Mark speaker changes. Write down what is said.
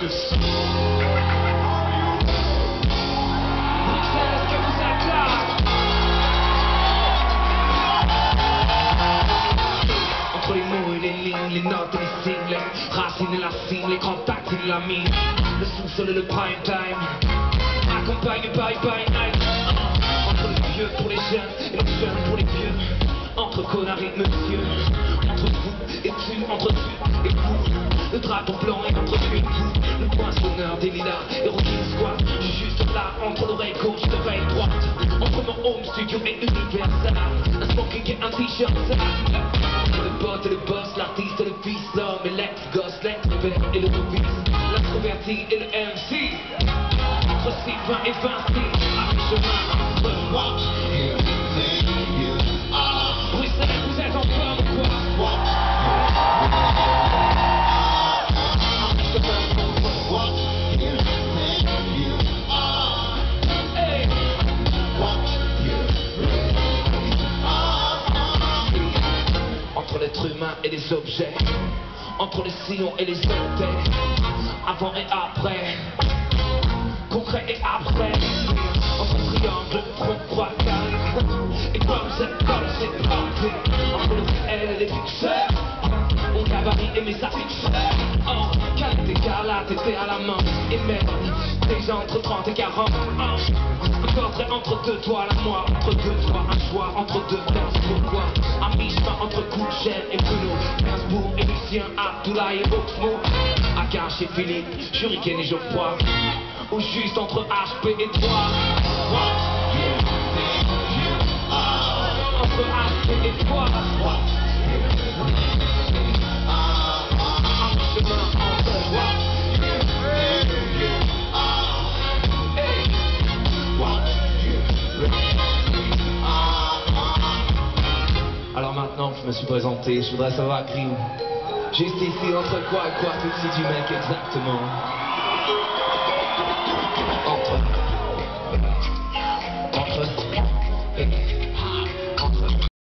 Speaker 1: Focus. Est-ce que vous êtes là? Entre les mots et les lignes, les notes et les signes, les racines et la cime, les grands tactiles et la mine, le sous-sol et le prime time, accompagne bye bye night. Entre les vieux pour les jeunes et les jeunes pour les vieux, entre connards et monsieur, entre vous et tu, entre tu et vous, le dragon blanc et entre tu et vous, le poinçonneur des lilas et Rocking Squad. Je suis juste là entre l'oreille gauche et l'oreille droite, entre mon home studio et Universal, un smoking et un t-shirt sale. Entre le bot et le boss, l'artiste et le fils, l'homme et l'ex-gosse, l'expert et le novice, l'introverti et le MC, entre Sylvain et Vinci, à mi-chemin entre moi et Bruxelles, vous êtes en forme ou quoi? Hey. Entre l'être humain et les objets, entre les sillons et les orteils, avant et après, concret et abstrait, entre triangle, tronc, croix, carré, et comme c'est parti, entre le réel et les pixels, mon gabarit et mes affiches. Oh, qualité écarlate, était à la main, et même déjà entre 30 et 40. Un portrait entre deux toiles à moi, entre deux toits, un choix entre deux danses. Pourquoi? À mi-chemin entre Couchel et Bruno, Gainsbourg et Lucien, Abdoulaye et Oxmo, Akash et Philippe, Shuriken et Geoffroy, ou juste entre HP et toi. Entre HP et toi. Un chemin entre toi. Alors maintenant que je me suis présenté, je voudrais savoir, Crime, juste ici entre quoi et quoi, tout de suite du mec exactement.